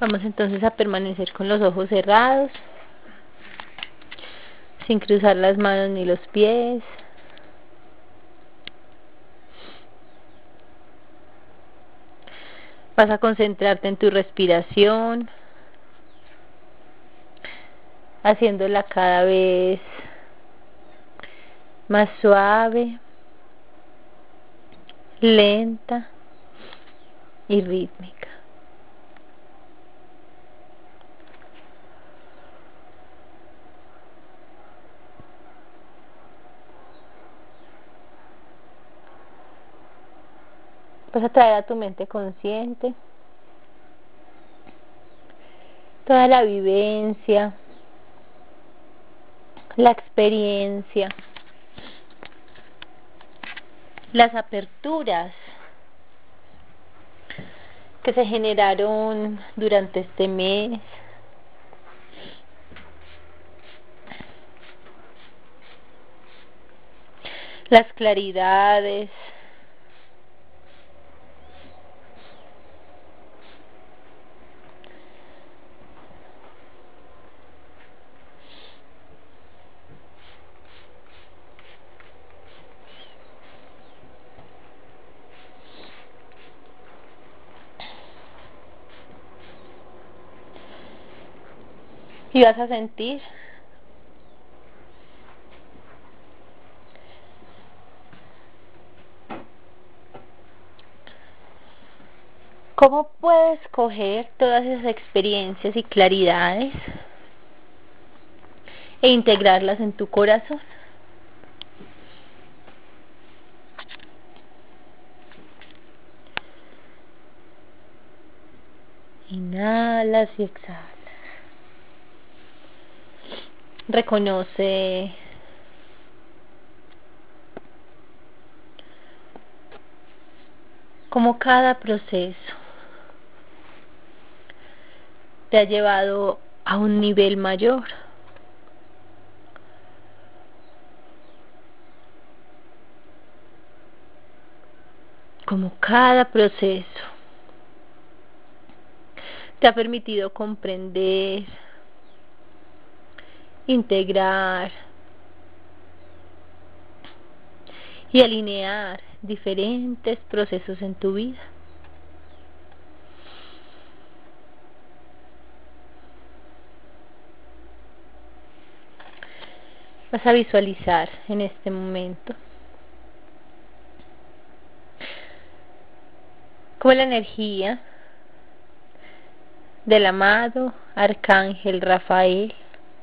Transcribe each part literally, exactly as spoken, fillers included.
Vamos entonces a permanecer con los ojos cerrados, sin cruzar las manos ni los pies. Vas a concentrarte en tu respiración, haciéndola cada vez más suave, lenta y rítmica. Vas a traer a tu mente consciente toda la vivencia, la experiencia, las aperturas que se generaron durante este mes, las claridades, y vas a sentir cómo puedes coger todas esas experiencias y claridades e integrarlas en tu corazón. Inhalas y exhalas. Reconoce cómo cada proceso te ha llevado a un nivel mayor. Como cada proceso te ha permitido comprender, integrar y alinear diferentes procesos en tu vida. Vas a visualizar en este momento cómo la energía del amado Arcángel Rafael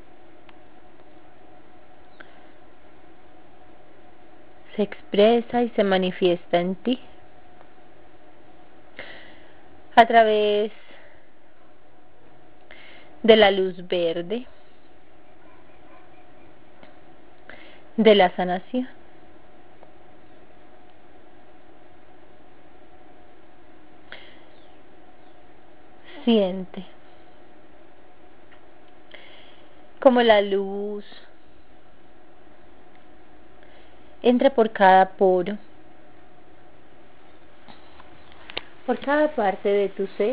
se expresa y se manifiesta en ti a través de la luz verde de la sanación. Siente como la luz entra por cada poro, por cada parte de tu ser,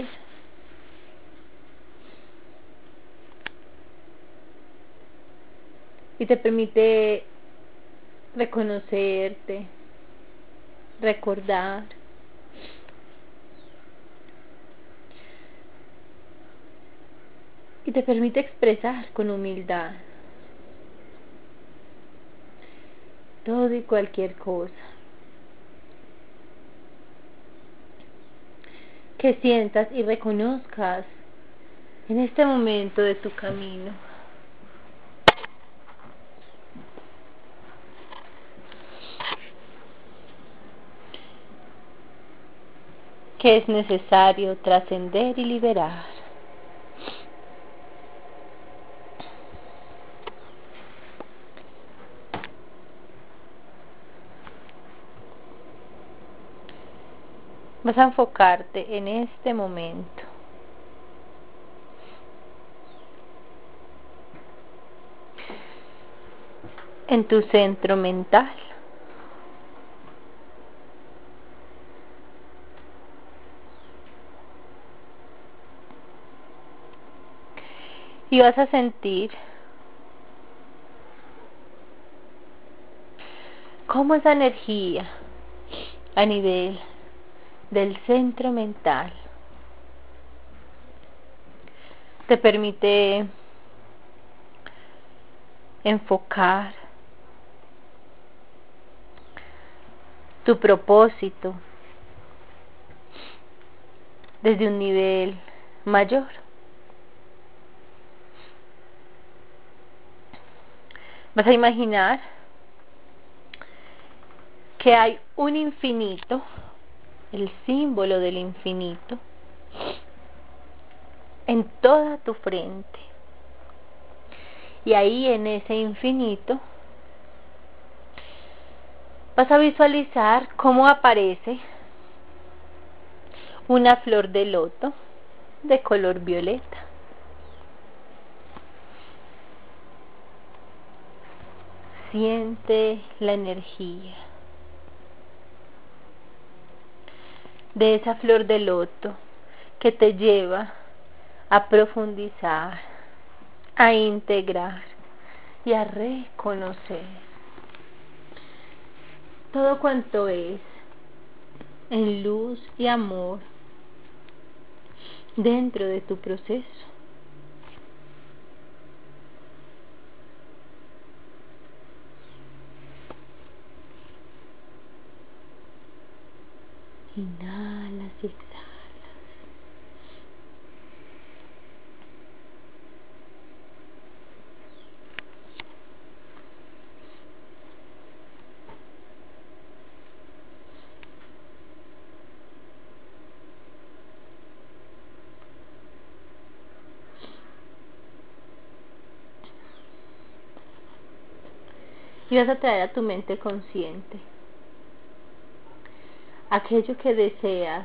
y te permite reconocerte, recordar, y te permite expresar con humildad todo y cualquier cosa que sientas y reconozcas en este momento de tu camino. Que es necesario trascender y liberar. Vas a enfocarte en este momento en tu centro mental. Y vas a sentir cómo esa energía a nivel del centro mental te permite enfocar tu propósito desde un nivel mayor. Vas a imaginar que hay un infinito, el símbolo del infinito, en toda tu frente. Y ahí en ese infinito vas a visualizar cómo aparece una flor de loto de color violeta. Siente la energía de esa flor de loto que te lleva a profundizar, a integrar y a reconocer todo cuanto es en luz y amor dentro de tu proceso. Inhalas y exhalas. Y vas a traer a tu mente consciente aquello que deseas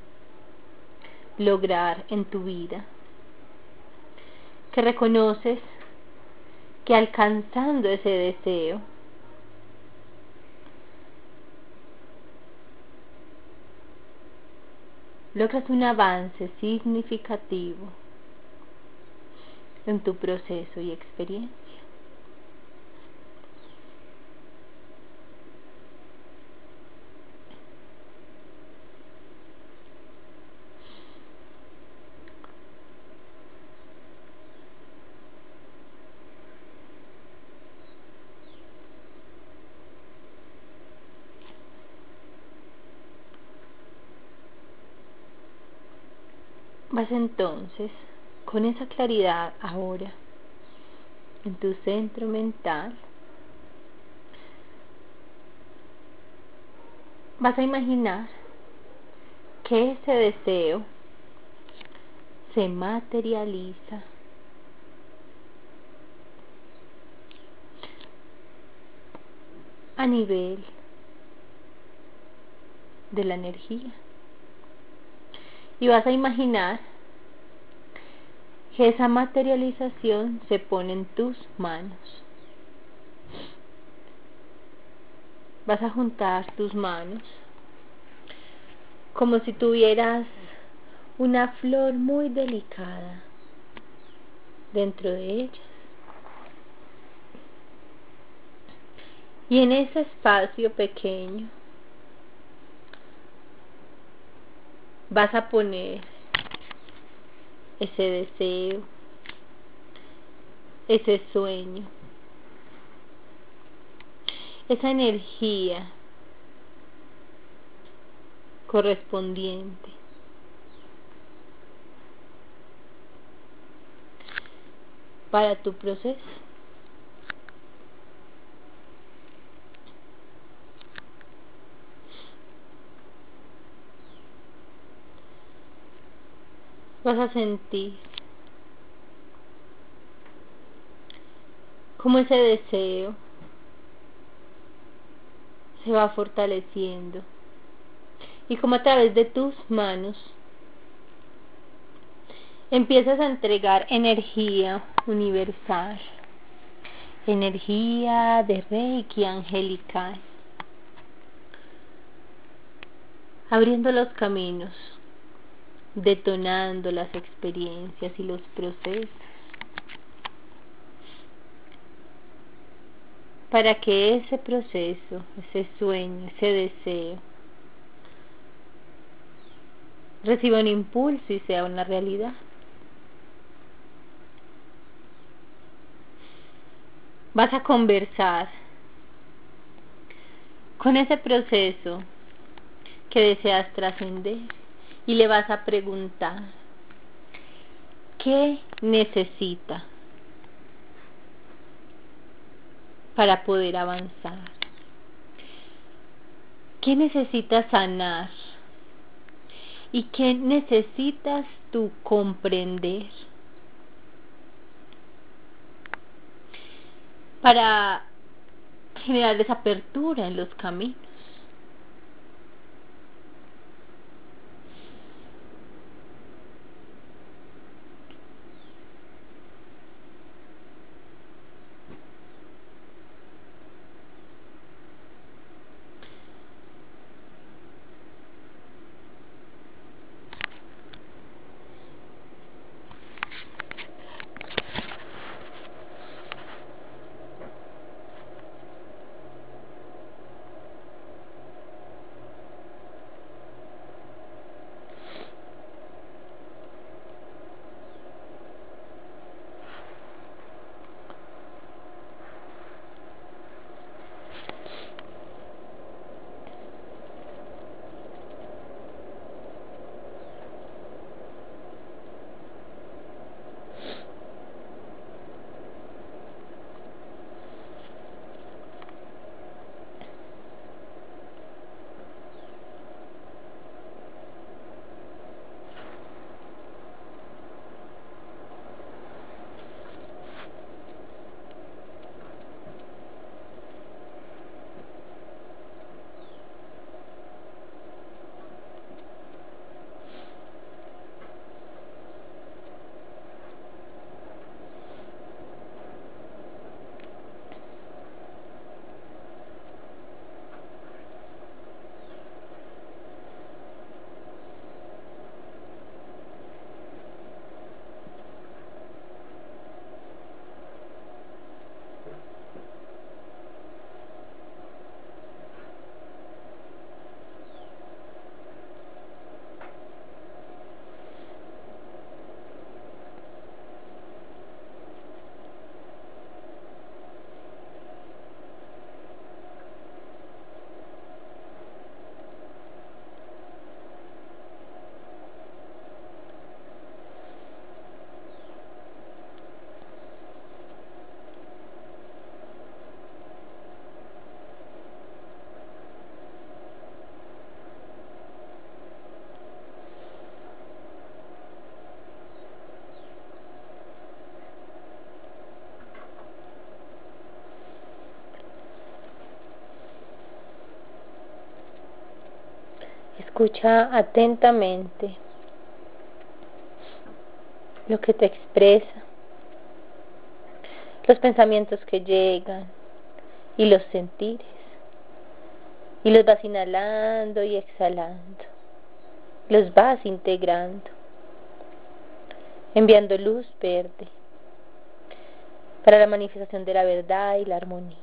lograr en tu vida, que reconoces que alcanzando ese deseo logras un avance significativo en tu proceso y experiencia. Vas entonces, con esa claridad ahora, en tu centro mental, vas a imaginar que ese deseo se materializa a nivel de la energía. Y vas a imaginar que esa materialización se pone en tus manos. Vas a juntar tus manos como si tuvieras una flor muy delicada dentro de ellas. Y en ese espacio pequeño vas a poner ese deseo, ese sueño, esa energía correspondiente para tu proceso. Vas a sentir cómo ese deseo se va fortaleciendo y cómo a través de tus manos empiezas a entregar energía universal, energía de Reiki angelical, abriendo los caminos, detonando las experiencias y los procesos para que ese proceso, ese sueño, ese deseo reciba un impulso y sea una realidad. Vas a conversar con ese proceso que deseas trascender y le vas a preguntar qué necesita para poder avanzar, qué necesitas sanar y qué necesitas tú comprender para generar esa apertura en los caminos. Escucha atentamente lo que te expresa, los pensamientos que llegan y los sentires, y los vas inhalando y exhalando, los vas integrando, enviando luz verde para la manifestación de la verdad y la armonía.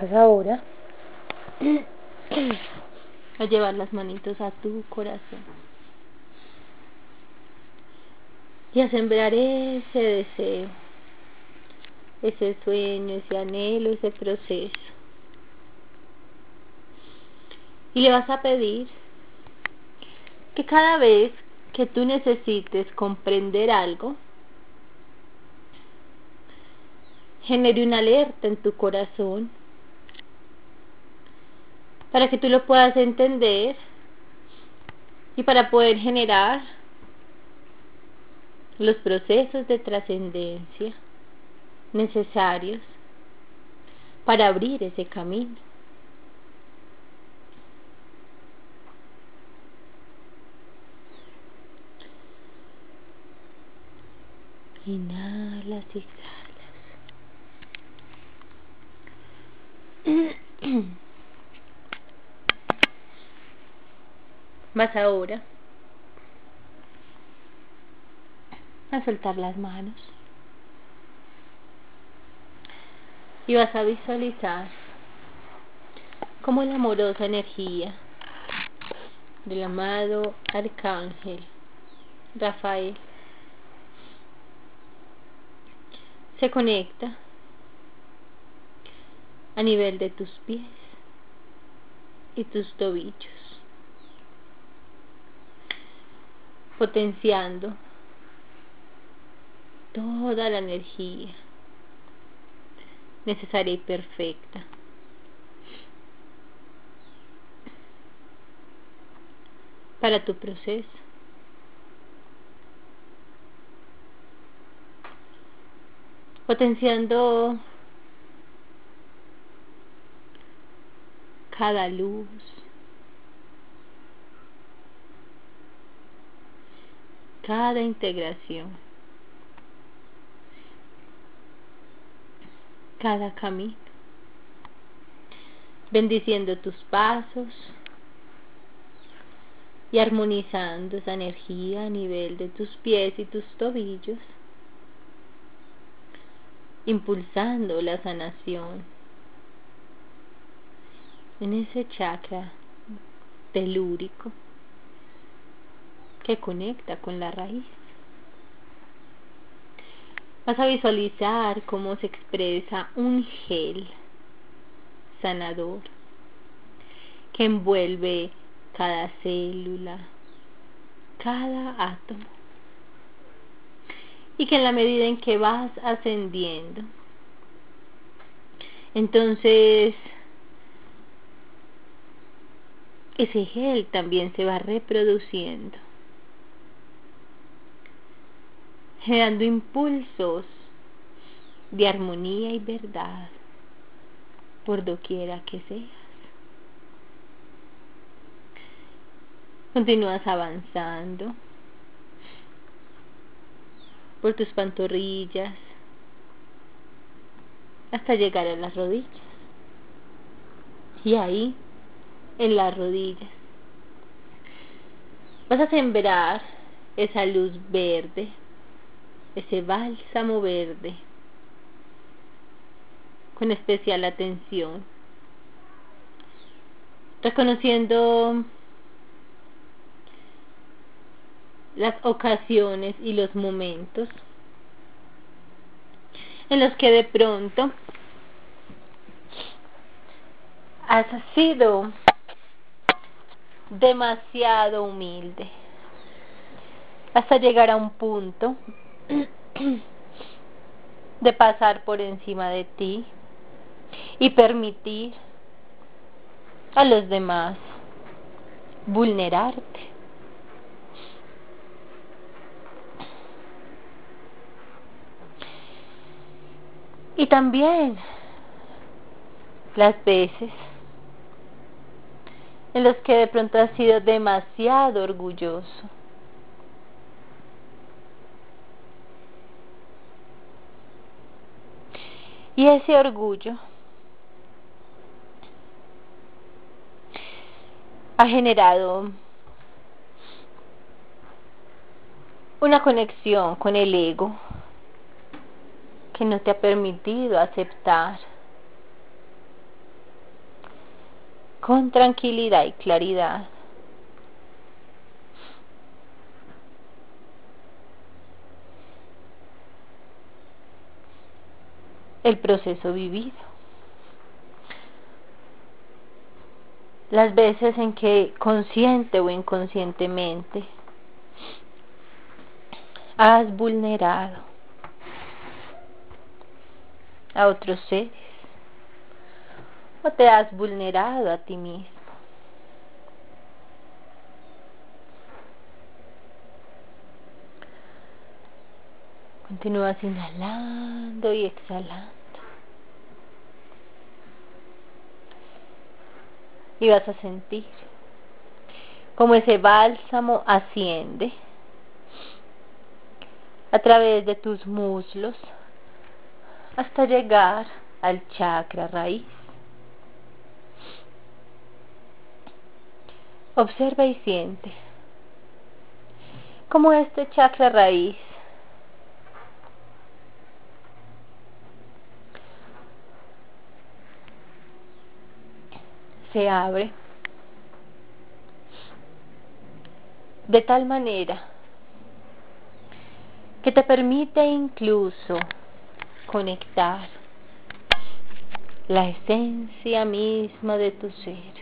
Vas ahora a llevar las manitos a tu corazón y a sembrar ese deseo, ese sueño, ese anhelo, ese proceso. Y le vas a pedir que cada vez que tú necesites comprender algo, genere una alerta en tu corazón para que tú lo puedas entender y para poder generar los procesos de trascendencia necesarios para abrir ese camino. Inhalas y exhalas. Vas ahora a soltar las manos y vas a visualizar cómo la amorosa energía del amado Arcángel Rafael se conecta a nivel de tus pies y tus tobillos, potenciando toda la energía necesaria y perfecta para tu proceso. Potenciando cada luz, cada integración, cada camino, bendiciendo tus pasos y armonizando esa energía a nivel de tus pies y tus tobillos, impulsando la sanación en ese chakra telúrico que conecta con la raíz. Vas a visualizar cómo se expresa un gel sanador que envuelve cada célula, cada átomo, y que en la medida en que vas ascendiendo, entonces ese gel también se va reproduciendo, generando impulsos de armonía y verdad por doquiera que seas. Continúas avanzando por tus pantorrillas hasta llegar a las rodillas, y ahí en las rodillas vas a sembrar esa luz verde, ese bálsamo verde, con especial atención, reconociendo las ocasiones y los momentos en los que de pronto has sido demasiado humilde hasta llegar a un punto de pasar por encima de ti y permitir a los demás vulnerarte. Y también las veces en los que de pronto has sido demasiado orgulloso. Y ese orgullo ha generado una conexión con el ego que no te ha permitido aceptar con tranquilidad y claridad. El proceso vivido. Las veces en que consciente o inconscientemente has vulnerado a otros seres o te has vulnerado a ti mismo. Continúas inhalando y exhalando. Y vas a sentir como ese bálsamo asciende a través de tus muslos hasta llegar al chakra raíz. Observa y siente cómo este chakra raíz se abre de tal manera que te permite incluso conectar la esencia misma de tu ser,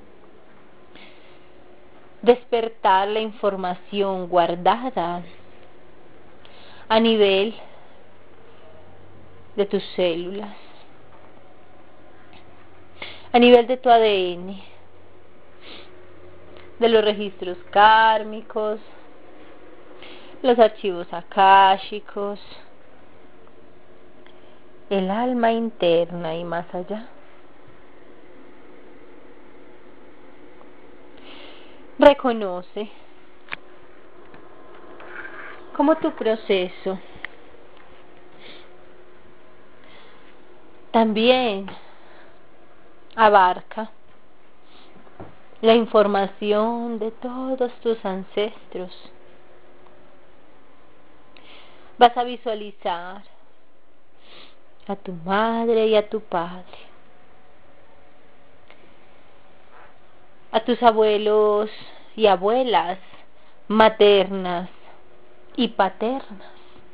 despertar la información guardada a nivel de tus células, a nivel de tu A D N, de los registros kármicos, los archivos akáshicos, el alma interna y más allá. Reconoce cómo tu proceso también abarca la información de todos tus ancestros. Vas a visualizar a tu madre y a tu padre, a tus abuelos y abuelas maternas y paternas.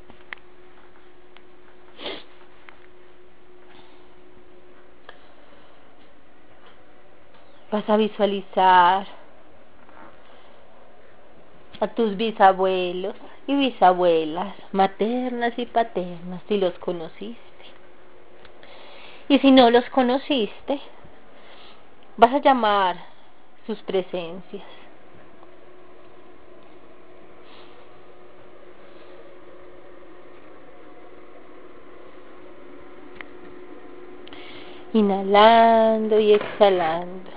Vas a visualizar a tus bisabuelos y bisabuelas maternas y paternas si los conociste. Y si no los conociste, vas a llamar sus presencias. Inhalando y exhalando.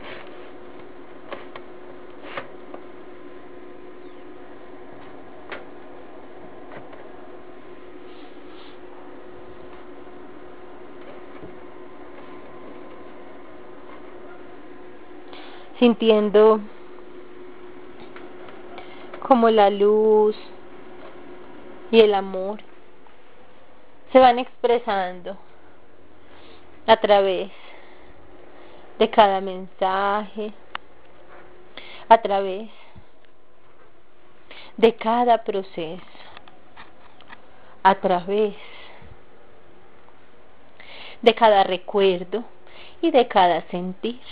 Sintiendo como la luz y el amor se van expresando a través de cada mensaje, a través de cada proceso, a través de cada recuerdo y de cada sentir.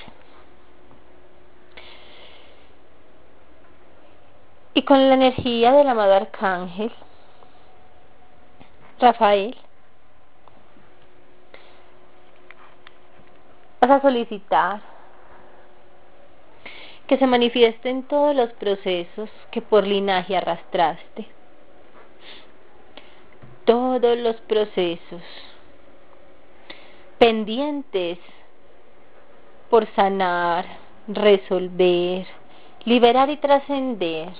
Y con la energía del amado Arcángel Rafael, vas a solicitar que se manifiesten todos los procesos que por linaje arrastraste, todos los procesos pendientes por sanar, resolver, liberar y trascender.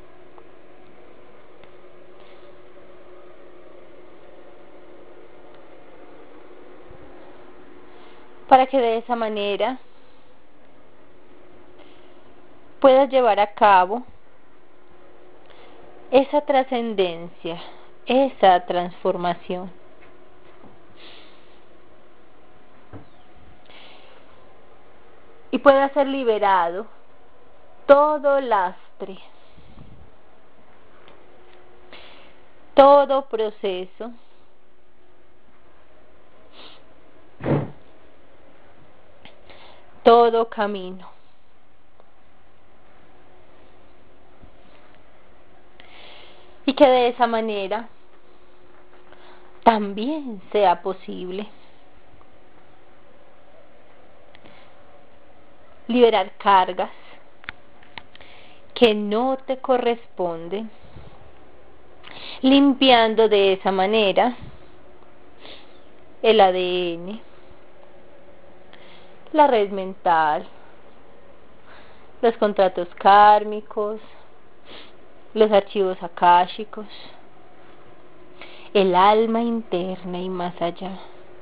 Para que de esa manera puedas llevar a cabo esa trascendencia, esa transformación. y pueda ser liberado todo lastre, todo proceso, todo camino. Y que de esa manera también sea posible liberar cargas que no te corresponden, limpiando de esa manera el A D N, la red mental, los contratos kármicos, los archivos akáshicos, el alma interna y más allá.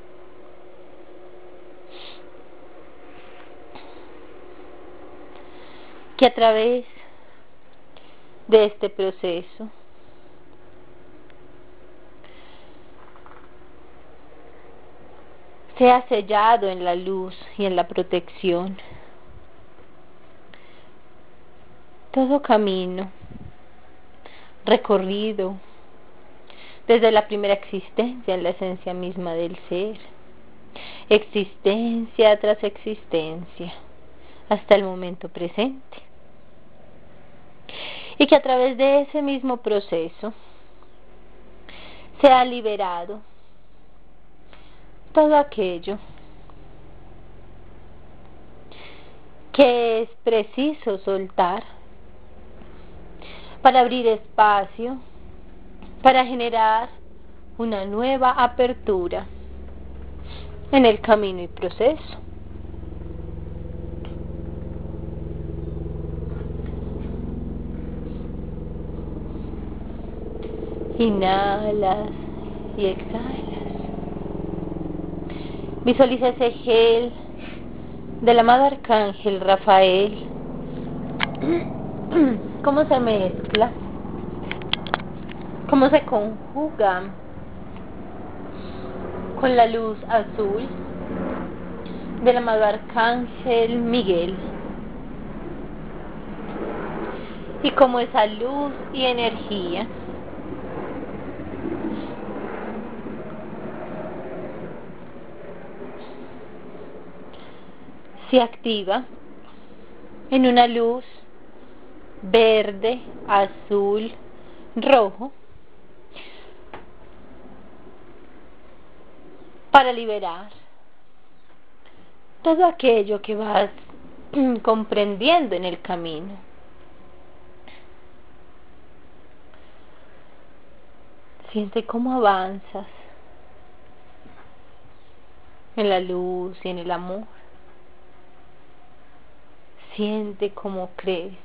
Que a través de este proceso sea sellado en la luz y en la protección todo camino recorrido desde la primera existencia en la esencia misma del ser, existencia tras existencia, hasta el momento presente. Y que a través de ese mismo proceso se ha liberado todo aquello que es preciso soltar para abrir espacio, para generar una nueva apertura en el camino y proceso. Inhalas y exhalas. Visualiza ese gel del amado arcángel Rafael, cómo se mezcla, cómo se conjuga con la luz azul del amado arcángel Miguel, y cómo esa luz y energía se activa en una luz verde, azul, rojo, para liberar todo aquello que vas comprendiendo en el camino. Siente cómo avanzas en la luz y en el amor. Siente cómo creces.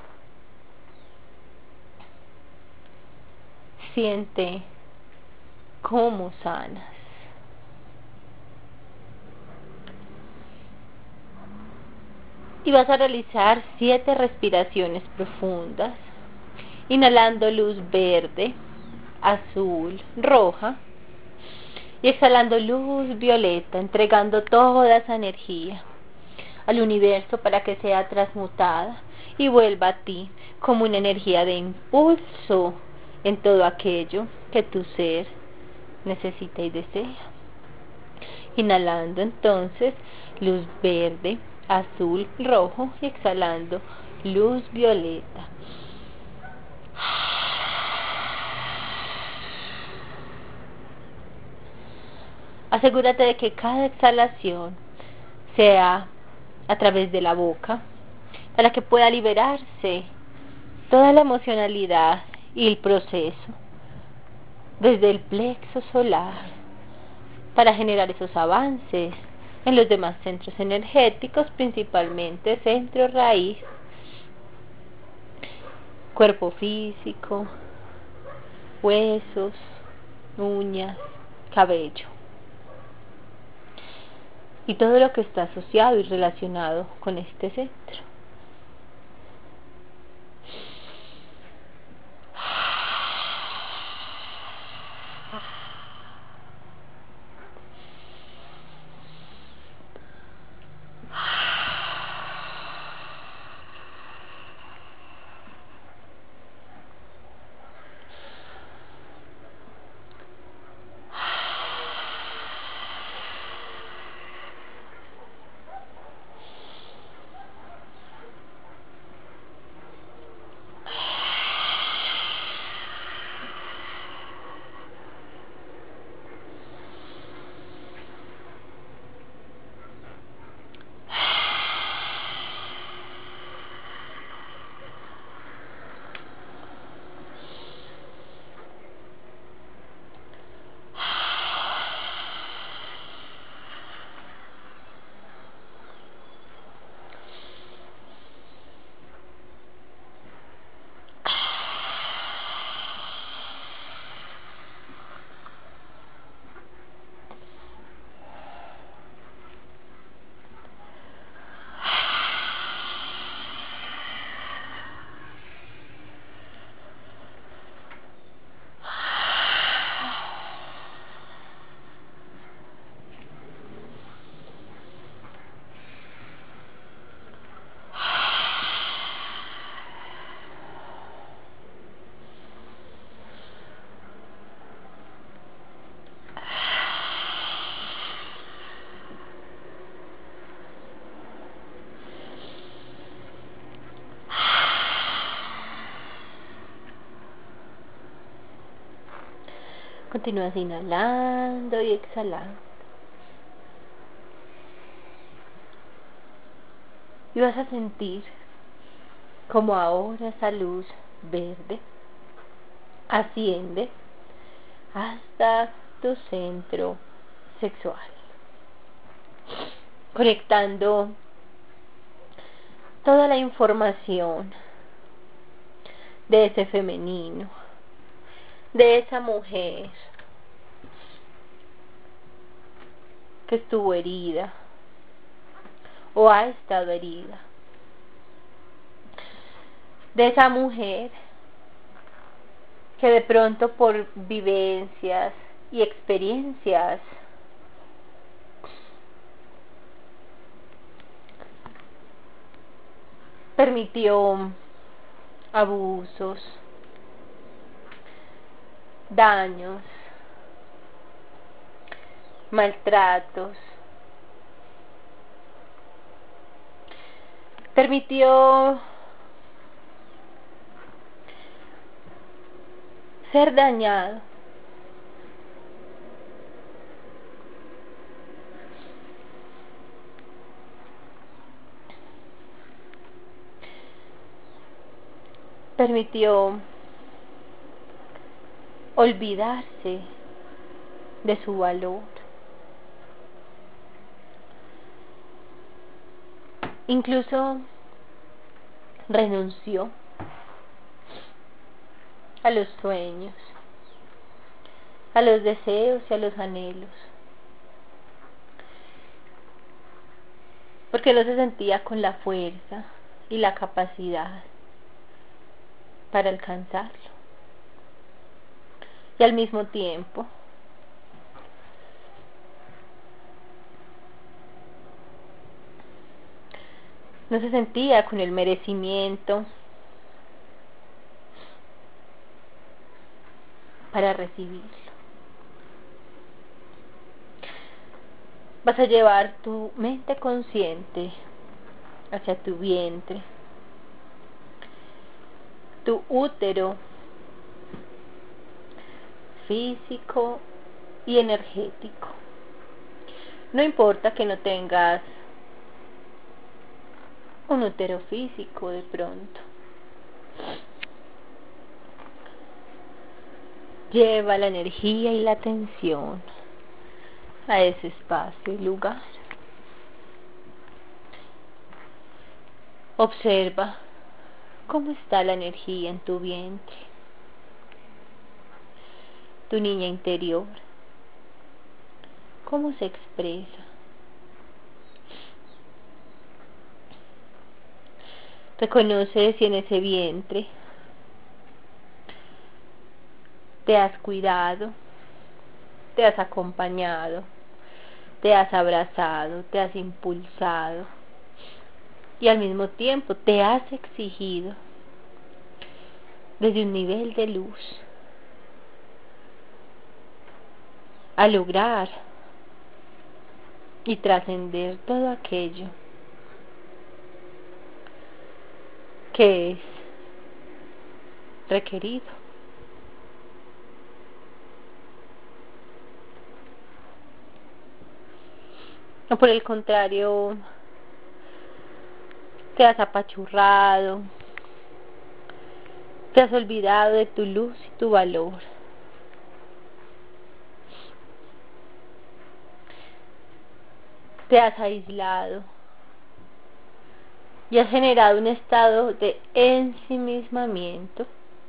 Siente cómo sanas. Y vas a realizar siete respiraciones profundas, inhalando luz verde, azul, roja, y exhalando luz violeta, entregando toda esa energía al universo para que sea transmutada y vuelva a ti como una energía de impulso en todo aquello que tu ser necesita y desea. Inhalando entonces luz verde, azul, rojo, y exhalando luz violeta. Asegúrate de que cada exhalación sea a través de la boca, para que pueda liberarse toda la emocionalidad y el proceso desde el plexo solar, para generar esos avances en los demás centros energéticos, principalmente centro raíz, cuerpo físico, huesos, uñas, cabello, y todo lo que está asociado y relacionado con este centro. Continúas inhalando y exhalando. Y vas a sentir como ahora esa luz verde asciende hasta tu centro sexual, conectando toda la información de ese femenino, de esa mujer que estuvo herida o ha estado herida, de esa mujer que de pronto por vivencias y experiencias permitió abusos, daños, maltratos, permitió ser dañado. Permitió olvidarse de su valor. Incluso renunció a los sueños, a los deseos y a los anhelos, porque no se sentía con la fuerza y la capacidad para alcanzarlo. Y al mismo tiempo no se sentía con el merecimiento para recibirlo. Vas a llevar tu mente consciente hacia tu vientre, tu útero físico y energético. No importa que no tengas un útero físico de pronto. Lleva la energía y la atención a ese espacio y lugar. Observa cómo está la energía en tu vientre, tu niña interior, cómo se expresa. Reconoce si en ese vientre te has cuidado, te has acompañado, te has abrazado, te has impulsado y al mismo tiempo te has exigido desde un nivel de luz a lograr y trascender todo aquello que es requerido. O por el contrario, te has apachurrado, te has olvidado de tu luz y tu valor. Te has aislado y has generado un estado de ensimismamiento,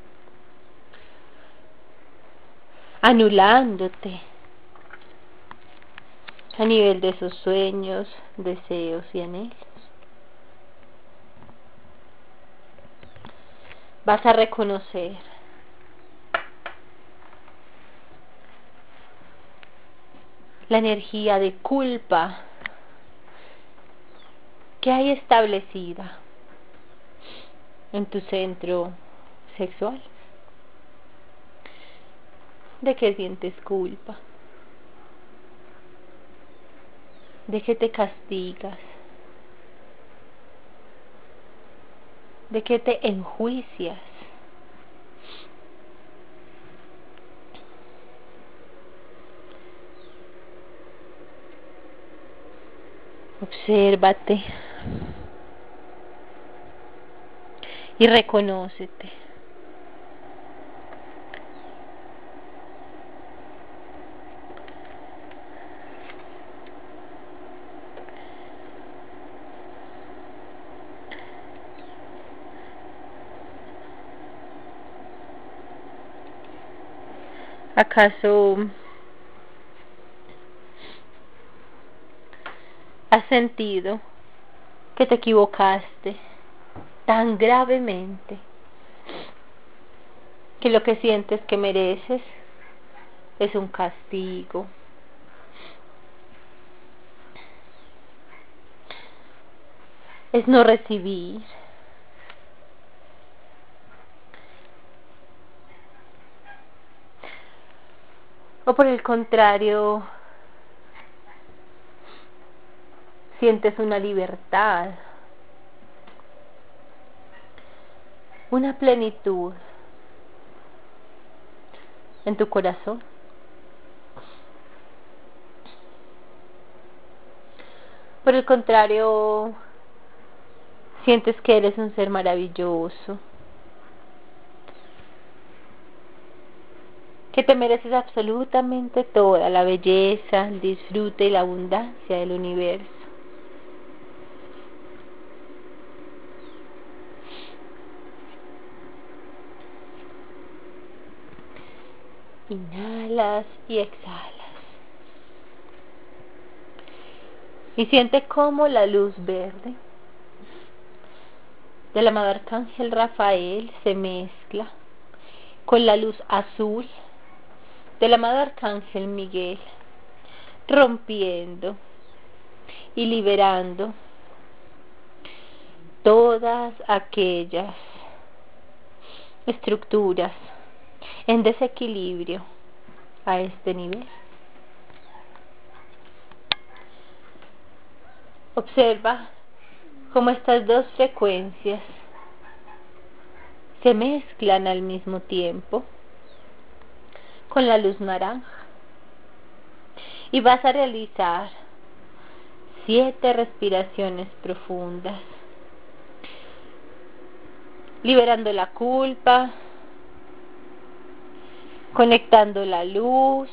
anulándote a nivel de esos sueños, deseos y anhelos. Vas a reconocer la energía de culpa que hay establecida en tu centro sexual. ¿De qué sientes culpa? ¿De qué te castigas? ¿De qué te enjuicias? Obsérvate y reconócete. ¿Acaso has sentido que te equivocaste tan gravemente que lo que sientes que mereces es un castigo? Es no recibir. O por el contrario, sientes una libertad, una plenitud en tu corazón. Por el contrario, sientes que eres un ser maravilloso, que te mereces absolutamente toda la belleza, el disfrute y la abundancia del universo. Inhalas y exhalas. Y siente cómo la luz verde del amado Arcángel Rafael se mezcla con la luz azul del amado Arcángel Miguel, rompiendo y liberando todas aquellas estructuras en desequilibrio a este nivel. Observa cómo estas dos frecuencias se mezclan al mismo tiempo con la luz naranja, y vas a realizar siete respiraciones profundas, liberando la culpa, conectando la luz,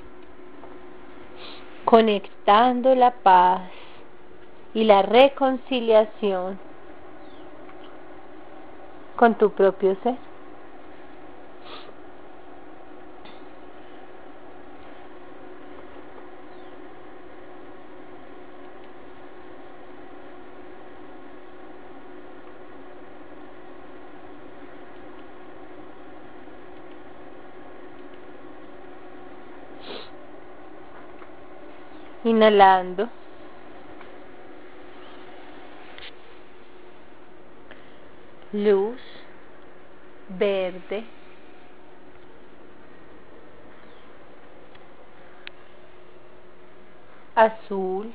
conectando la paz y la reconciliación con tu propio ser. Inhalando. Luz verde, azul,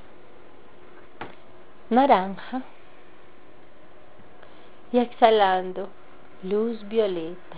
naranja, y exhalando luz violeta.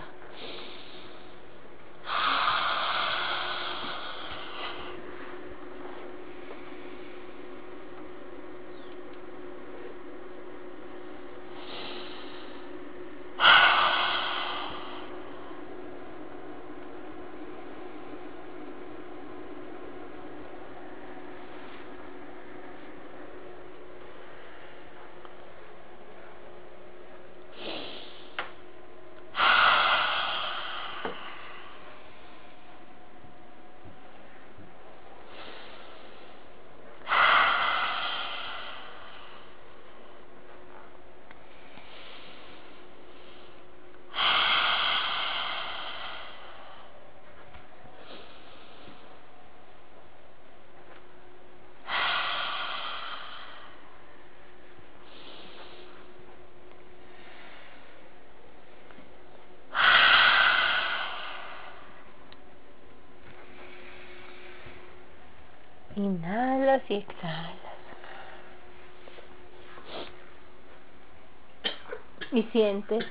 Inhalas y exhalas. Y sientes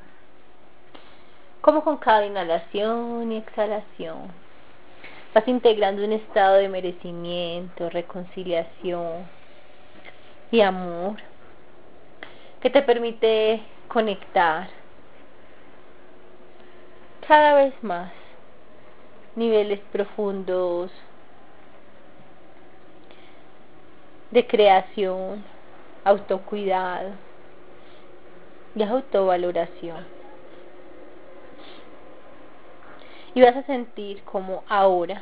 como con cada inhalación y exhalación vas integrando un estado de merecimiento, reconciliación, y amor, que te permite conectar cada vez más niveles profundos de creación, autocuidado y autovaloración. Y vas a sentir como ahora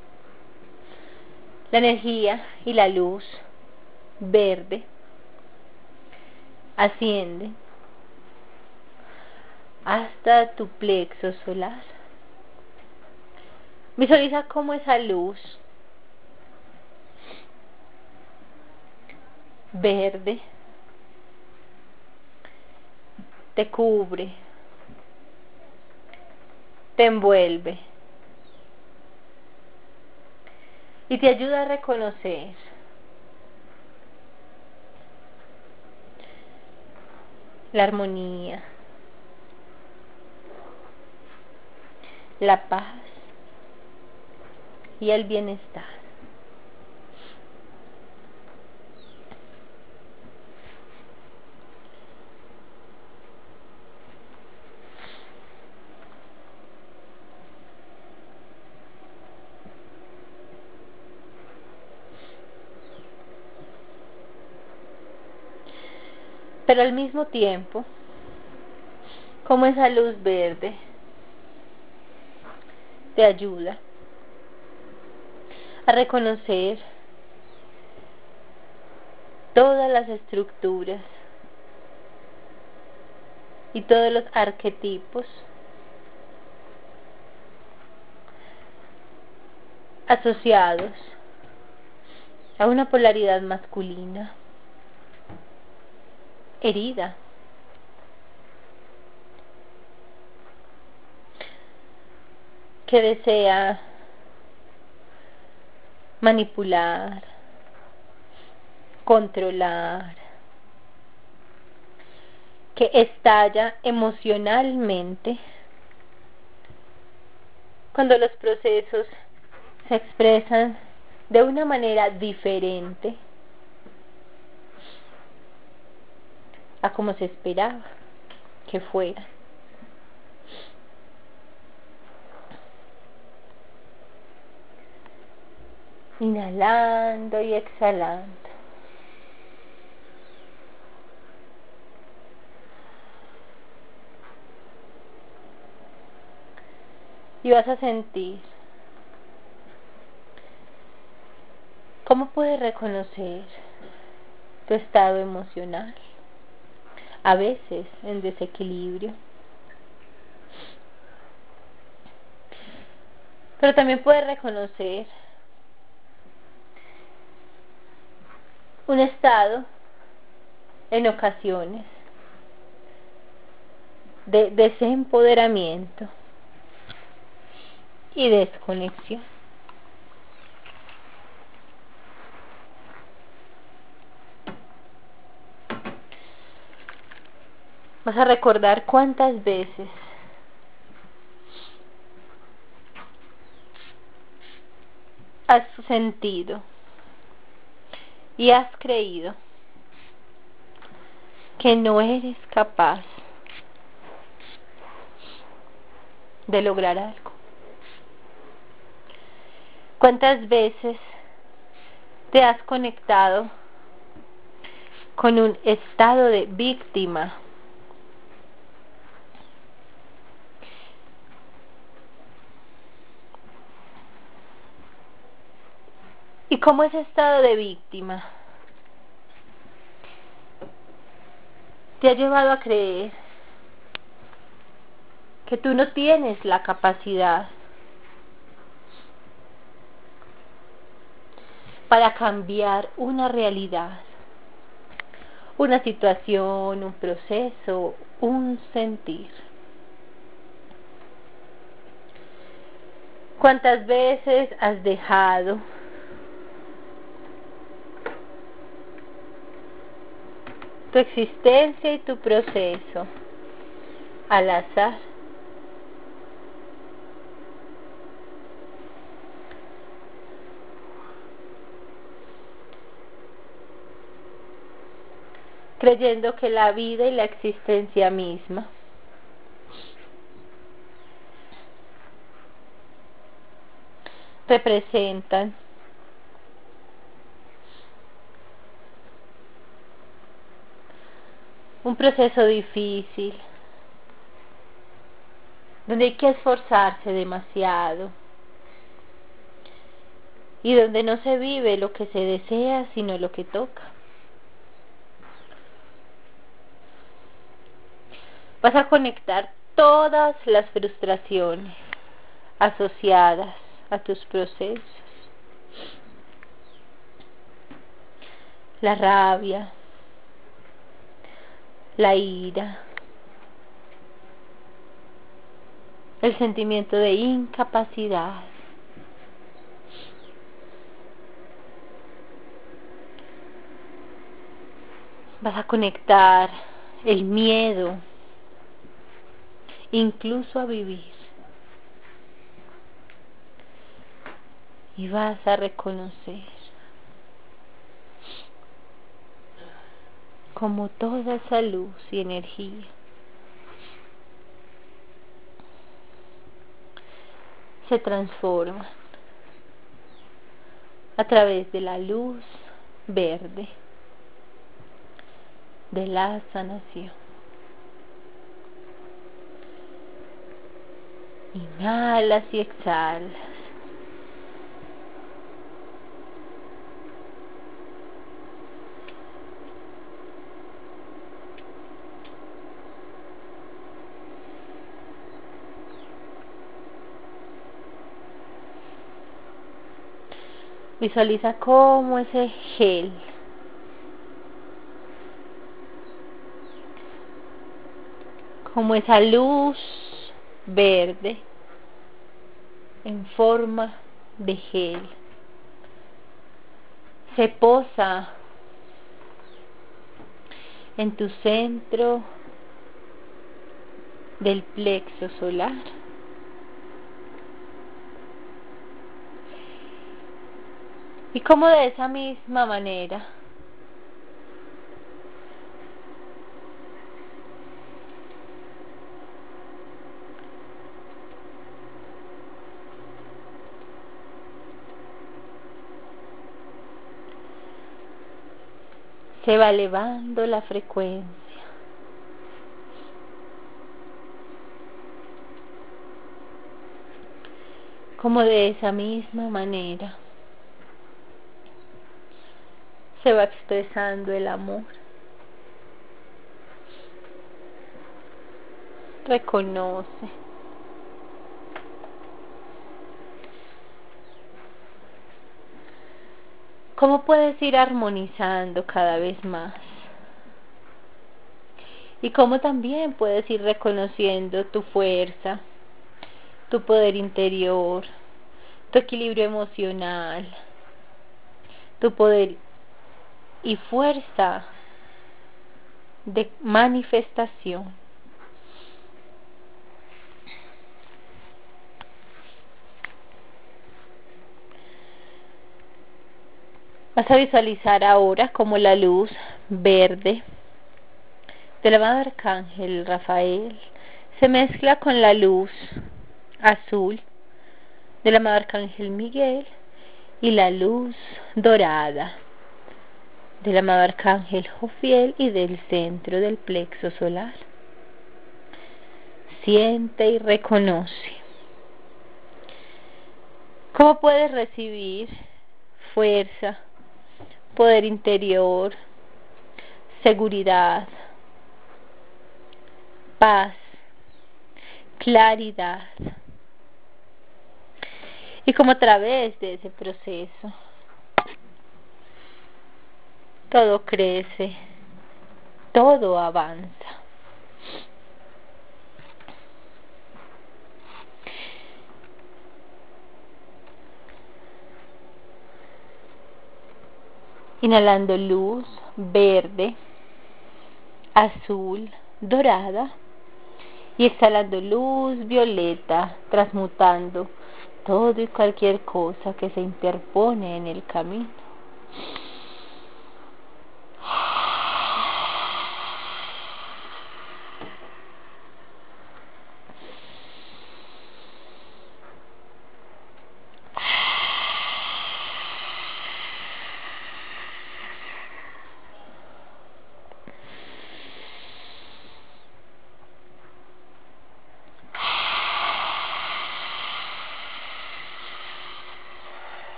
la energía y la luz verde asciende hasta tu plexo solar. Visualiza cómo esa luz verde te cubre, te envuelve y te ayuda a reconocer la armonía, la paz y el bienestar. Pero al mismo tiempo, como esa luz verde te ayuda a reconocer todas las estructuras y todos los arquetipos asociados a una polaridad masculina herida, que desea manipular, controlar, que estalla emocionalmente cuando los procesos se expresan de una manera diferente a como se esperaba que fuera. Inhalando y exhalando. Y vas a sentir cómo puedes reconocer tu estado emocional, a veces en desequilibrio, pero también puedes reconocer un estado en ocasiones de desempoderamiento y desconexión. Vas a recordar cuántas veces has sentido y has creído que no eres capaz de lograr algo. ¿Cuántas veces te has conectado con un estado de víctima? ¿Y cómo ese estado de víctima te ha llevado a creer que tú no tienes la capacidad para cambiar una realidad, una situación, un proceso, un sentir? ¿Cuántas veces has dejado tu existencia y tu proceso al azar? creyendo que la vida y la existencia misma representan un proceso difícil, donde hay que esforzarse demasiado y donde no se vive lo que se desea, sino lo que toca. Vas a conectar todas las frustraciones asociadas a tus procesos, la rabia, la ira, el sentimiento de incapacidad, vas a conectar el miedo, incluso a vivir, y vas a reconocer como toda esa luz y energía se transforma a través de la luz verde de la sanación. Inhalas y exhalas. Visualiza cómo ese gel como esa luz verde en forma de gel se posa en tu centro del plexo solar. Y como de esa misma manera se va elevando la frecuencia. Como de esa misma manera se va expresando el amor. Reconoce. ¿Cómo puedes ir armonizando cada vez más? Y cómo también puedes ir reconociendo tu fuerza, tu poder interior, tu equilibrio emocional, tu poder y fuerza de manifestación. Vas a visualizar ahora como la luz verde del amado Arcángel Rafael se mezcla con la luz azul del amado Arcángel Miguel y la luz dorada del amado Arcángel Jofiel y del centro del plexo solar. Siente y reconoce. ¿Cómo puedes recibir fuerza, poder interior, seguridad, paz, claridad? Y como a través de ese proceso todo crece, todo avanza. Inhalando luz verde, azul, dorada, y exhalando luz violeta, transmutando todo y cualquier cosa que se interpone en el camino.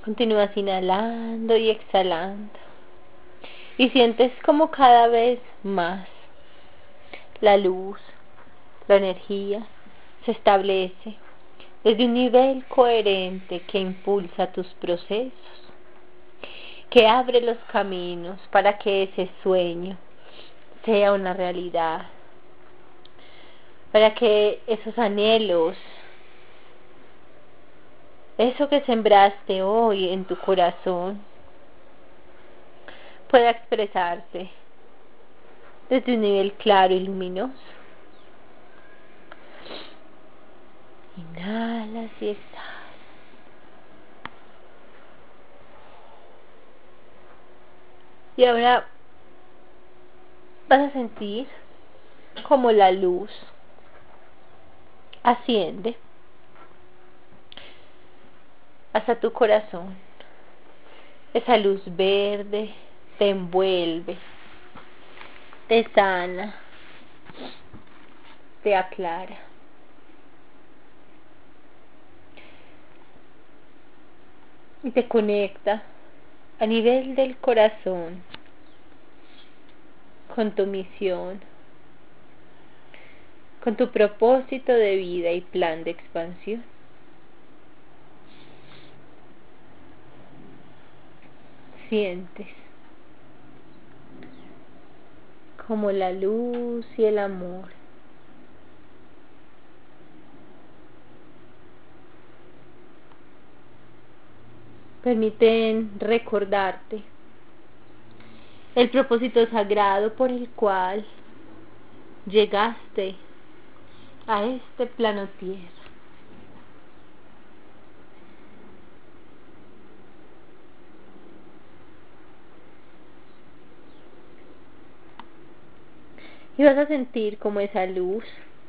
Continúas inhalando y exhalando. Y sientes como cada vez más la luz, la energía se establece desde un nivel coherente que impulsa tus procesos, que abre los caminos para que ese sueño sea una realidad, para que esos anhelos, eso que sembraste hoy en tu corazón, pueda expresarse desde un nivel claro y luminoso. Inhalas y exhalas. Y ahora vas a sentir como la luz asciende hasta tu corazón. Esa luz verde te envuelve, te sana, te aclara. Y te conecta a nivel del corazón con tu misión, con tu propósito de vida y plan de expansión. Sientes como la luz y el amor permiten recordarte el propósito sagrado por el cual llegaste a este plano tierra. Y vas a sentir como esa luz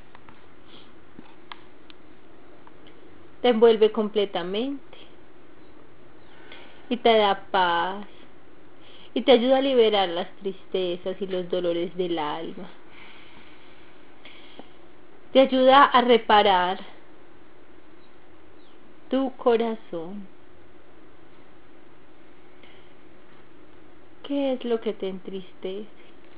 te envuelve completamente y te da paz y te ayuda a liberar las tristezas y los dolores del alma. Te ayuda a reparar tu corazón. ¿Qué es lo que te entristece?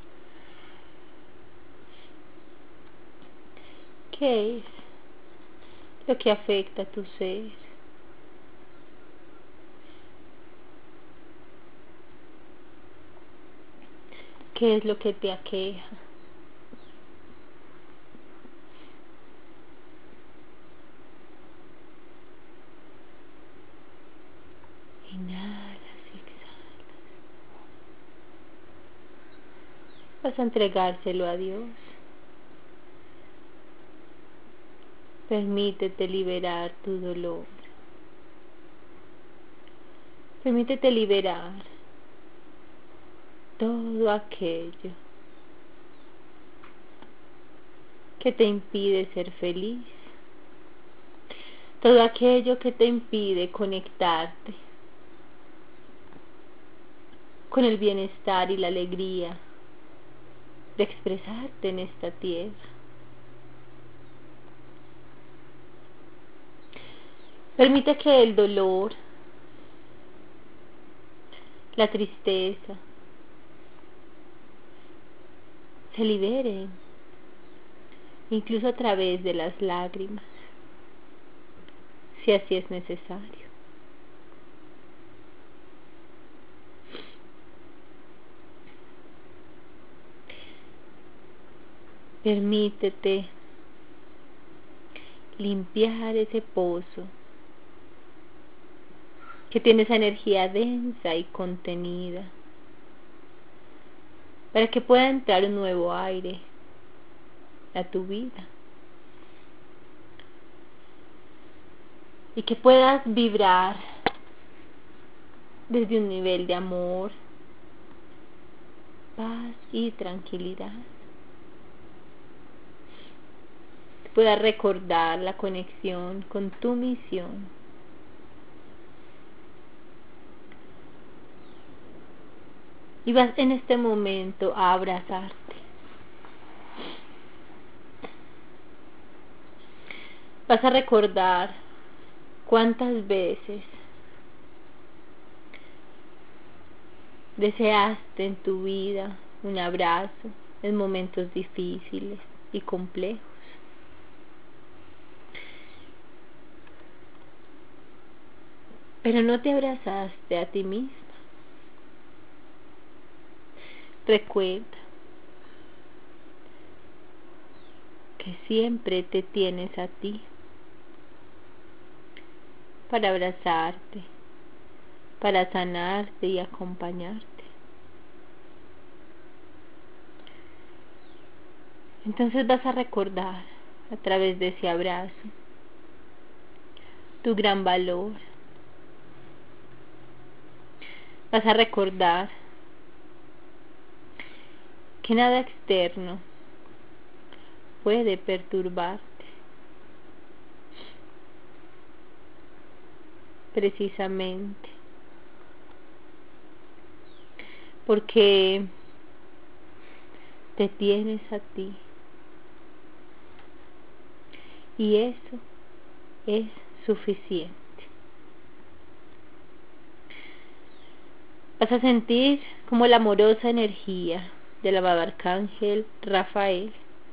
¿Qué es lo que afecta a tu ser? ¿Qué es lo que te aqueja? Inhalas y exhalas. Vas a entregárselo a Dios. Permítete liberar tu dolor. Permítete liberar todo aquello que te impide ser feliz, todo aquello que te impide conectarte con el bienestar y la alegría de expresarte en esta tierra. Permite que el dolor, la tristeza, se liberen, incluso a través de las lágrimas, si así es necesario. Permítete limpiar ese pozo que tiene esa energía densa y contenida, para que pueda entrar un nuevo aire a tu vida y que puedas vibrar desde un nivel de amor, paz y tranquilidad. Que puedas recordar la conexión con tu misión. Y vas en este momento a abrazarte. Vas a recordar cuántas veces deseaste en tu vida un abrazo en momentos difíciles y complejos. Pero no te abrazaste a ti misma. Recuerda que siempre te tienes a ti para abrazarte, para sanarte y acompañarte. Entonces vas a recordar a través de ese abrazo tu gran valor. Vas a recordar que nada externo puede perturbarte. Precisamente porque te tienes a ti. Y eso es suficiente. Vas a sentir como la amorosa energía del amado arcángel Rafael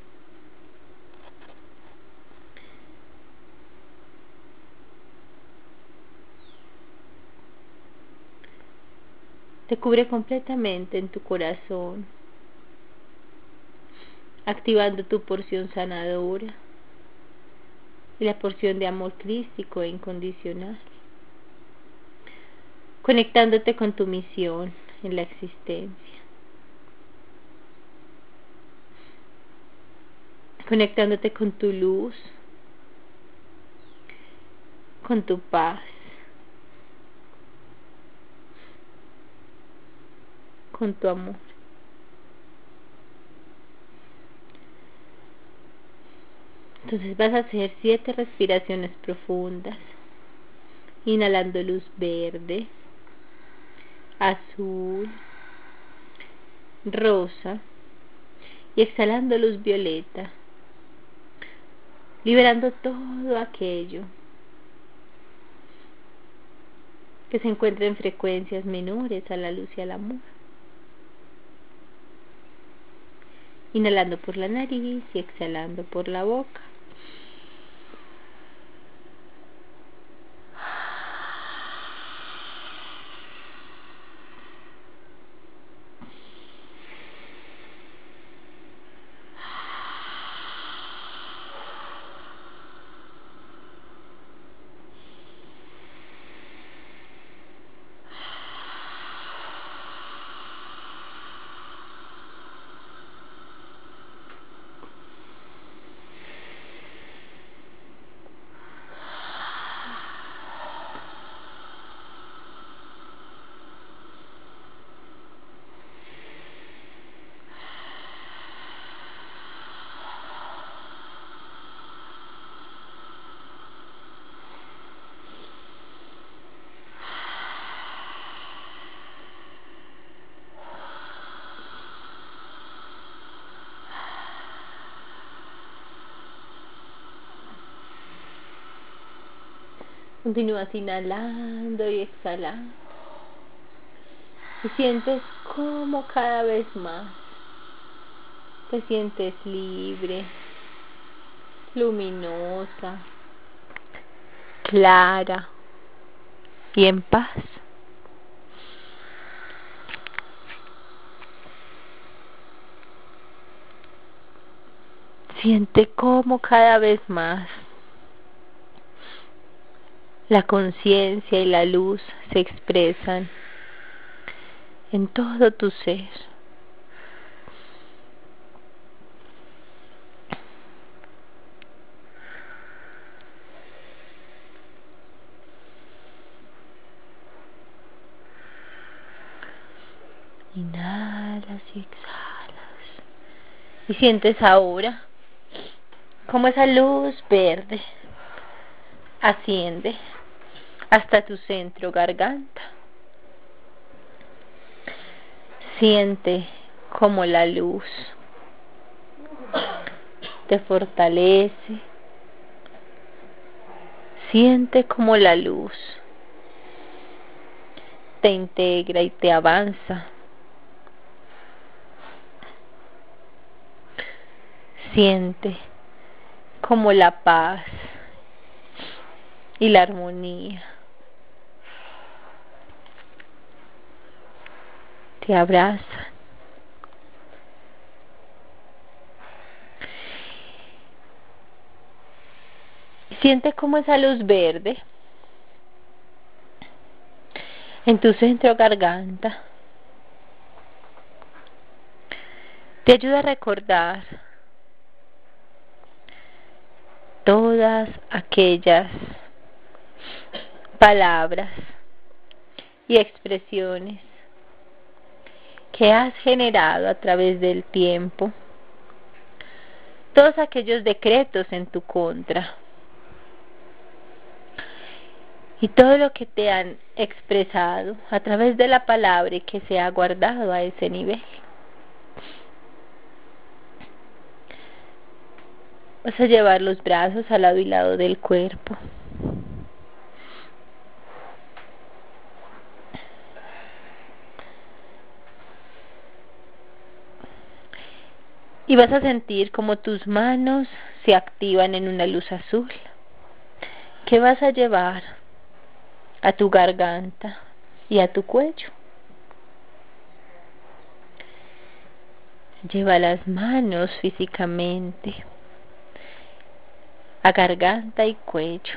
te cubre completamente en tu corazón, activando tu porción sanadora y la porción de amor crístico e incondicional, conectándote con tu misión en la existencia, conectándote con tu luz, con tu paz, con tu amor. Entonces vas a hacer siete respiraciones profundas, inhalando luz verde, azul, rosa y exhalando luz violeta, liberando todo aquello que se encuentra en frecuencias menores a la luz y al amor. Inhalando por la nariz y exhalando por la boca. Continúas inhalando y exhalando. Y sientes como cada vez más te sientes libre, luminosa, clara y en paz. Siente como cada vez más la conciencia y la luz se expresan en todo tu ser. Inhalas y exhalas. Y sientes ahora como esa luz verde asciende hasta tu centro garganta. Siente como la luz te fortalece. Siente como la luz te integra y te avanza Siente como la paz y la armonía te abrazan. Siente como esa luz verde en tu centro garganta te ayuda a recordar todas aquellas palabras y expresiones que has generado a través del tiempo, todos aquellos decretos en tu contra y todo lo que te han expresado a través de la palabra y que se ha guardado a ese nivel. Vas a llevar los brazos al lado y lado del cuerpo. Y vas a sentir como tus manos se activan en una luz azul que vas a llevar a tu garganta y a tu cuello. Lleva las manos físicamente a garganta y cuello.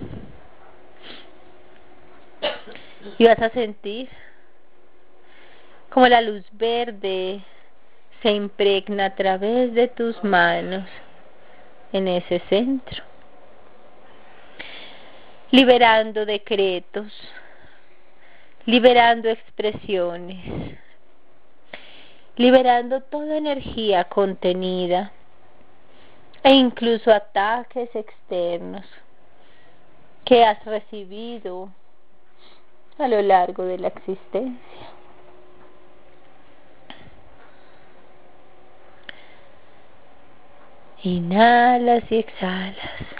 Y vas a sentir como la luz verde se impregna a través de tus manos en ese centro, liberando decretos, liberando expresiones, liberando toda energía contenida e incluso ataques externos que has recibido a lo largo de la existencia. Inhalas y exhalas,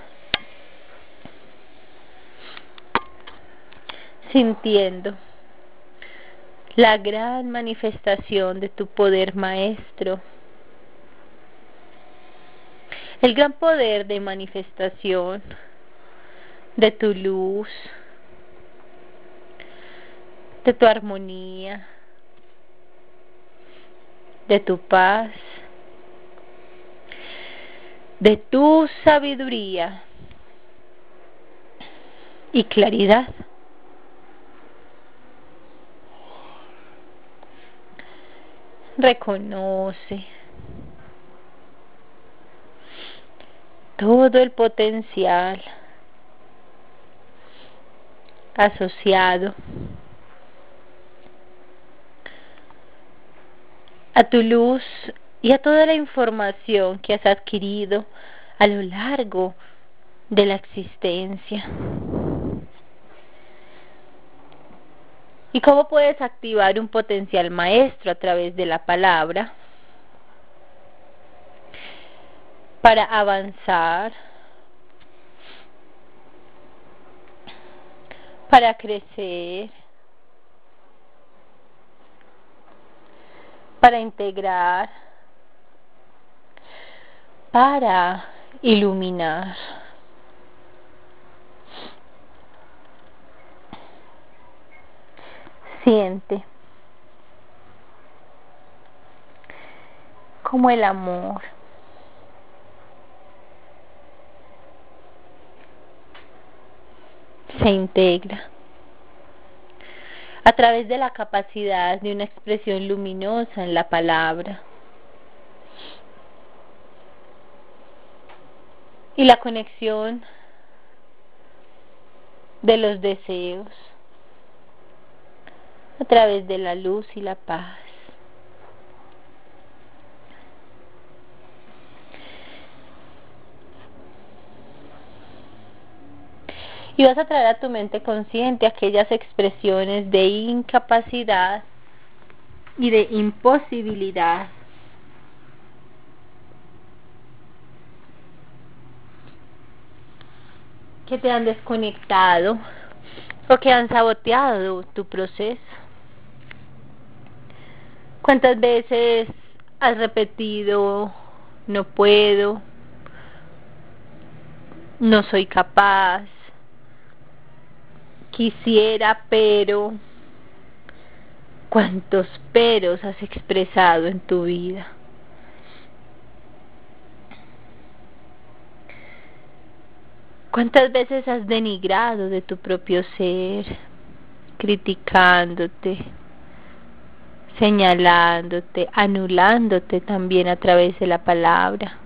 sintiendo la gran manifestación de tu poder maestro, el gran poder de manifestación de tu luz, de tu armonía, de tu paz, de tu sabiduría y claridad. Reconoce todo el potencial asociado a tu luz y a toda la información que has adquirido a lo largo de la existencia. ¿Y cómo puedes activar un potencial maestro a través de la palabra para avanzar, para crecer, para integrar, para iluminar? Siente como el amor se integra a través de la capacidad de una expresión luminosa en la palabra y la conexión de los deseos a través de la luz y la paz. Y vas a traer a tu mente consciente aquellas expresiones de incapacidad y de imposibilidad que te han desconectado o que han saboteado tu proceso. ¿Cuántas veces has repetido no puedo, no soy capaz, quisiera, pero... ¿Cuántos peros has expresado en tu vida? ¿Cuántas veces has denigrado de tu propio ser, criticándote, señalándote, anulándote también a través de la palabra?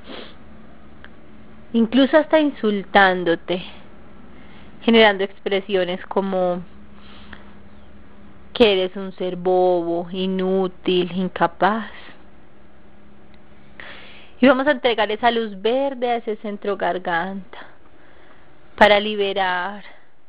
Incluso hasta insultándote, generando expresiones como que eres un ser bobo, inútil, incapaz. Y vamos a entregar esa luz verde a ese centro garganta para liberar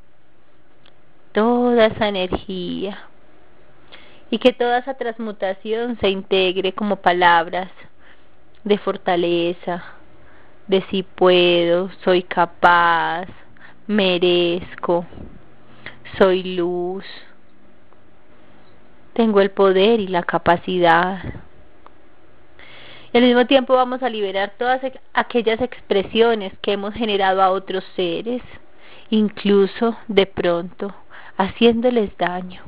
toda esa energía y que toda esa transmutación se integre como palabras de fortaleza, de sí puedo, soy capaz, merezco, soy luz, tengo el poder y la capacidad. Y al mismo tiempo vamos a liberar todas aquellas expresiones que hemos generado a otros seres, incluso de pronto haciéndoles daño,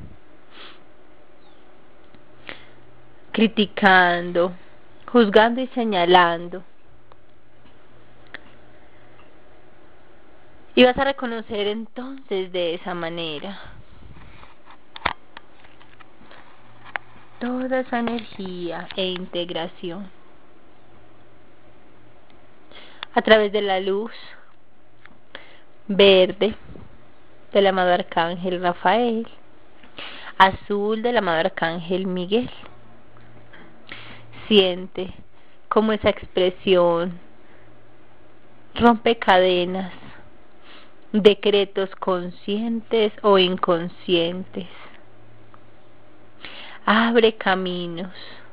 criticando, juzgando y señalando. Y vas a reconocer entonces de esa manera toda esa energía e integración a través de la luz verde del amado Arcángel Rafael, azul del amado Arcángel Miguel. Siente cómo esa expresión rompe cadenas, decretos conscientes o inconscientes, abre caminos,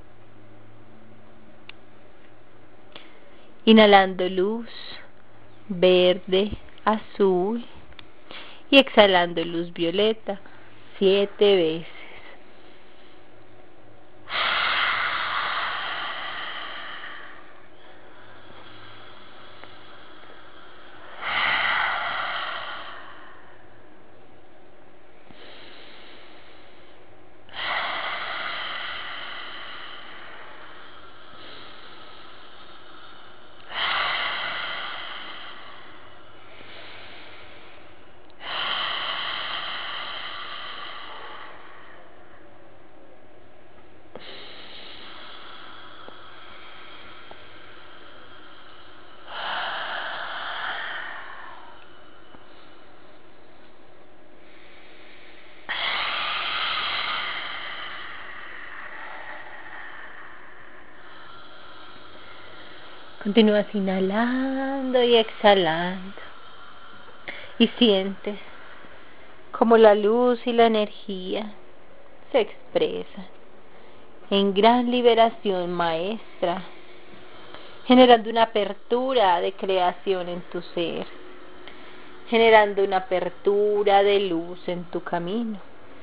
inhalando luz verde, azul y exhalando luz violeta siete veces. Continúas inhalando y exhalando y sientes como la luz y la energía se expresan en gran liberación maestra, generando una apertura de creación en tu ser, generando una apertura de luz en tu camino.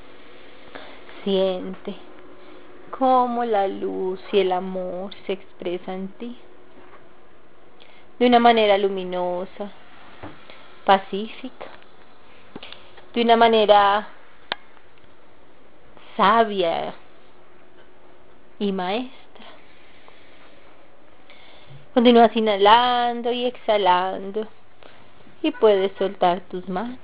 Siente cómo la luz y el amor se expresan en ti de una manera luminosa, pacífica, de una manera sabia y maestra. Continúas inhalando y exhalando y puedes soltar tus manos.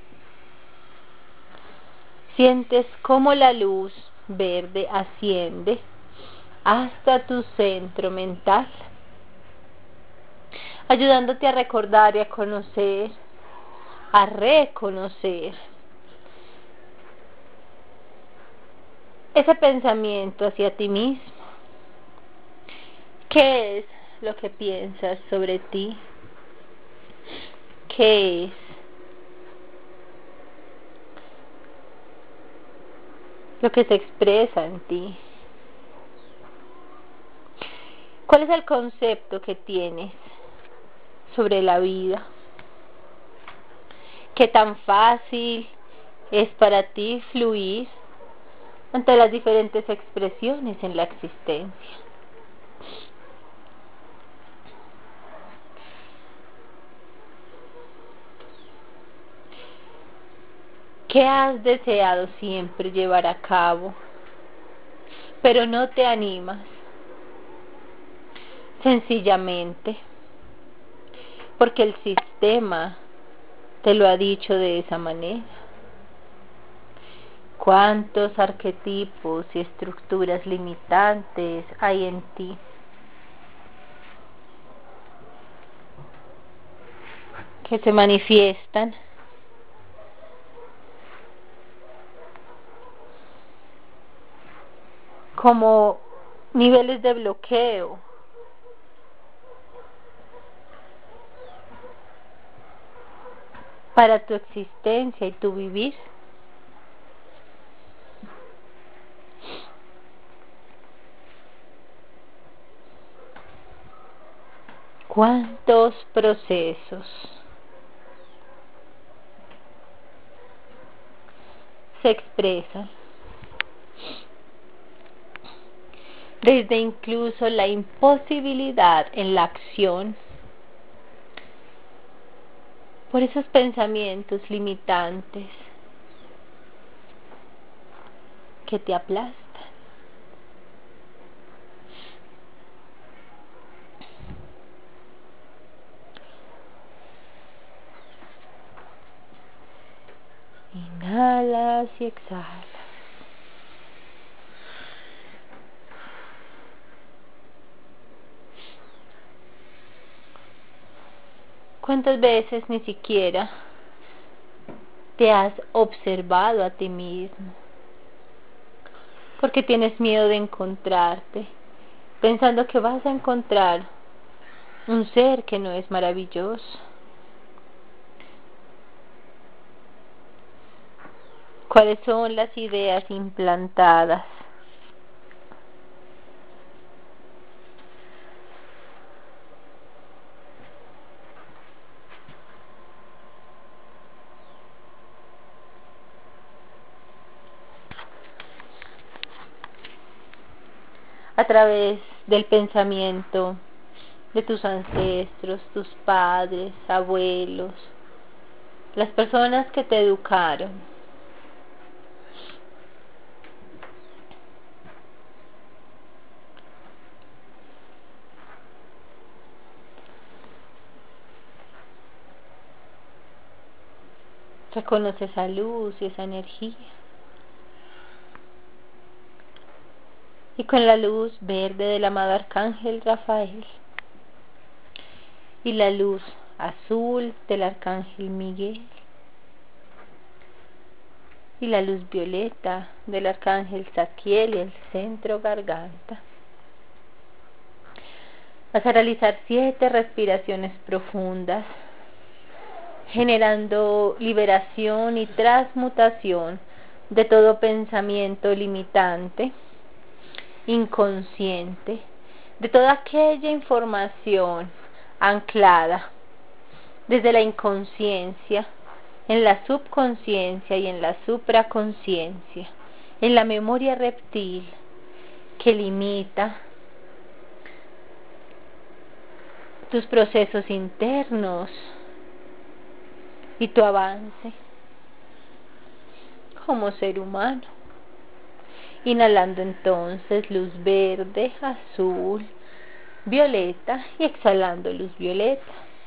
Sientes cómo la luz verde asciende hasta tu centro mental, ayudándote a recordar y a conocer, a reconocer ese pensamiento hacia ti mismo. ¿Qué es lo que piensas sobre ti? ¿Qué es lo que se expresa en ti? ¿Cuál es el concepto que tienes sobre la vida? ¿Qué tan fácil es para ti fluir ante las diferentes expresiones en la existencia? ¿Qué has deseado siempre llevar a cabo, pero no te animas? Sencillamente porque el sistema te lo ha dicho de esa manera. ¿Cuántos arquetipos y estructuras limitantes hay en ti? Que se manifiestan como niveles de bloqueo para tu existencia y tu vivir. ¿Cuántos procesos se expresan? Desde incluso la imposibilidad en la acción, por esos pensamientos limitantes que te aplastan. Inhalas y exhalas. ¿Cuántas veces ni siquiera te has observado a ti mismo? Porque tienes miedo de encontrarte, pensando que vas a encontrar un ser que no es maravilloso. ¿Cuáles son las ideas implantadas? A través del pensamiento de tus ancestros, tus padres, abuelos, las personas que te educaron. Reconoce esa luz y esa energía. Y con la luz verde del amado Arcángel Rafael y la luz azul del Arcángel Miguel y la luz violeta del Arcángel Zadkiel y el centro garganta, vas a realizar siete respiraciones profundas, generando liberación y transmutación de todo pensamiento limitante, inconsciente, de toda aquella información anclada desde la inconsciencia, en la subconsciencia y en la supraconsciencia, en la memoria reptil que limita tus procesos internos y tu avance como ser humano. Inhalando entonces luz verde, azul, violeta y exhalando luz violeta.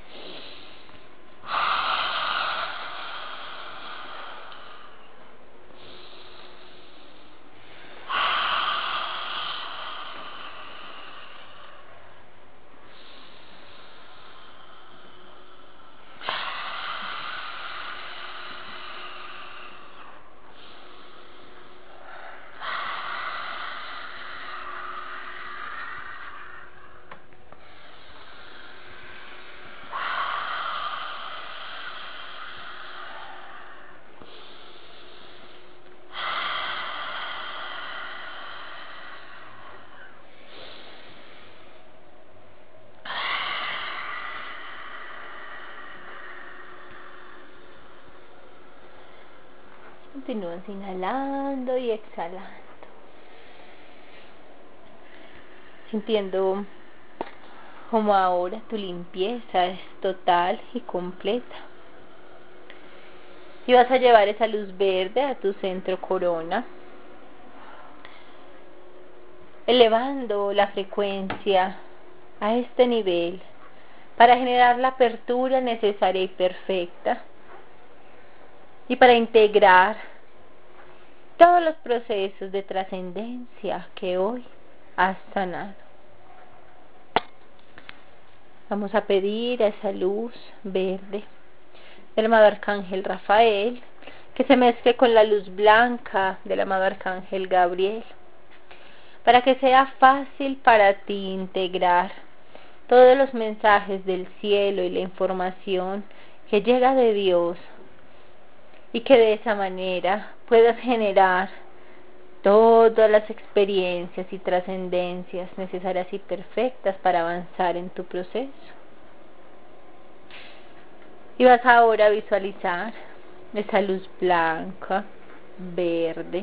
Continúas inhalando y exhalando, sintiendo como ahora tu limpieza es total y completa. Y vas a llevar esa luz verde a tu centro corona, elevando la frecuencia a este nivel para generar la apertura necesaria y perfecta y para integrar todos los procesos de trascendencia que hoy has sanado. Vamos a pedir a esa luz verde del amado Arcángel Rafael que se mezcle con la luz blanca del amado Arcángel Gabriel, para que sea fácil para ti integrar todos los mensajes del cielo y la información que llega de Dios, y que de esa manera puedas generar todas las experiencias y trascendencias necesarias y perfectas para avanzar en tu proceso. Y vas ahora a visualizar esa luz blanca, verde,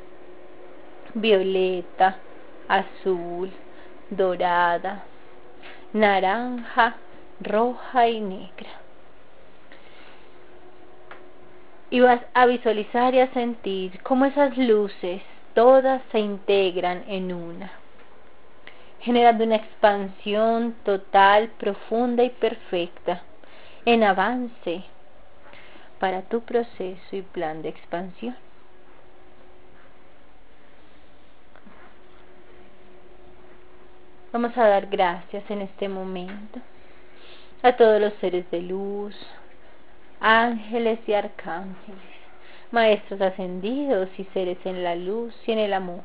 violeta, azul, dorada, naranja, roja y negra. Y vas a visualizar y a sentir cómo esas luces todas se integran en una, generando una expansión total, profunda y perfecta en avance para tu proceso y plan de expansión. Vamos a dar gracias en este momento a todos los seres de luz, ángeles y arcángeles, maestros ascendidos y seres en la luz y en el amor.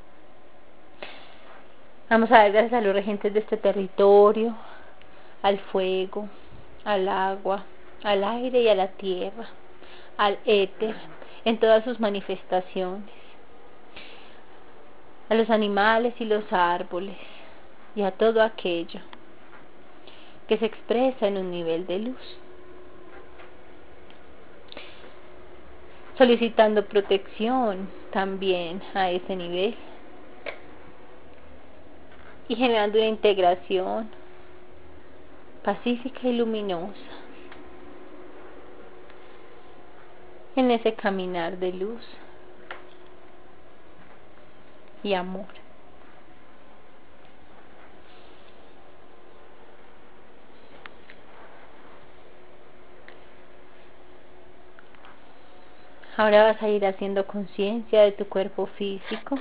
Vamos a dar gracias a los regentes de este territorio, al fuego, al agua, al aire y a la tierra, al éter en todas sus manifestaciones, a los animales y los árboles y a todo aquello que se expresa en un nivel de luz, solicitando protección también a ese nivel y generando una integración pacífica y luminosa en ese caminar de luz y amor. Ahora vas a ir haciendo conciencia de tu cuerpo físico,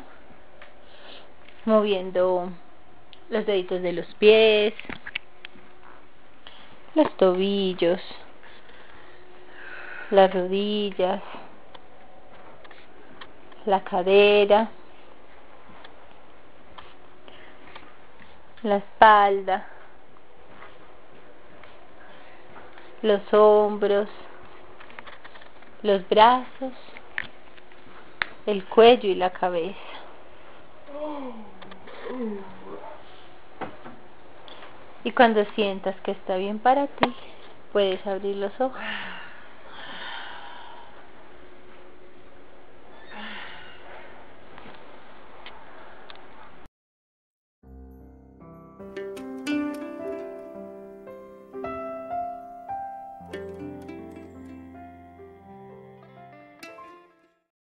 moviendo los deditos de los pies, los tobillos, las rodillas, la cadera, la espalda, los hombros, los brazos, el cuello y la cabeza. Y cuando sientas que está bien para ti, puedes abrir los ojos.